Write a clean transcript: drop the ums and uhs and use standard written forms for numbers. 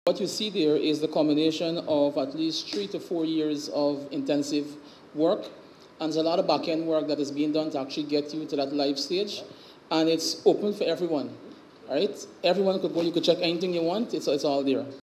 What you see there is the combination of at least 3 to 4 years of intensive work, and there's a lot of back-end work that is being done to actually get you to that live stage, and it's open for everyone. All right, everyone could go. You could check anything you want. It's all there.